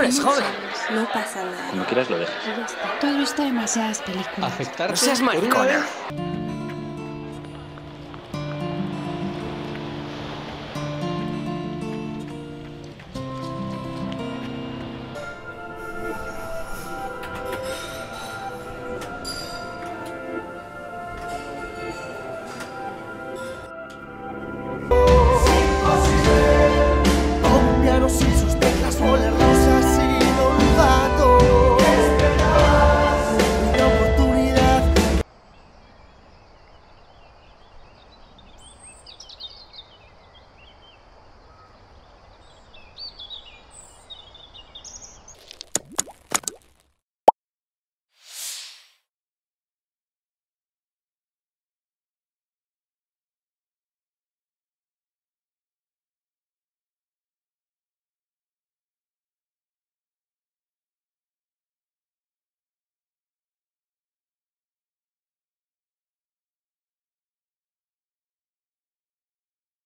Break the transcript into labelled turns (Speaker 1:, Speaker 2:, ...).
Speaker 1: eres joven.
Speaker 2: No pasa nada.
Speaker 3: Como quieras lo dejas.
Speaker 4: Tú has visto demasiadas películas.
Speaker 1: No seas maricona.